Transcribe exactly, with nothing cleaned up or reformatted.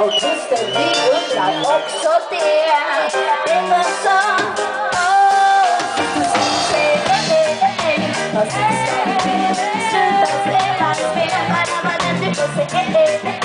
fullständig undrar också det. Det var så, åh, vad sista vi vill. Sluta spela spel, bara vad den du får se.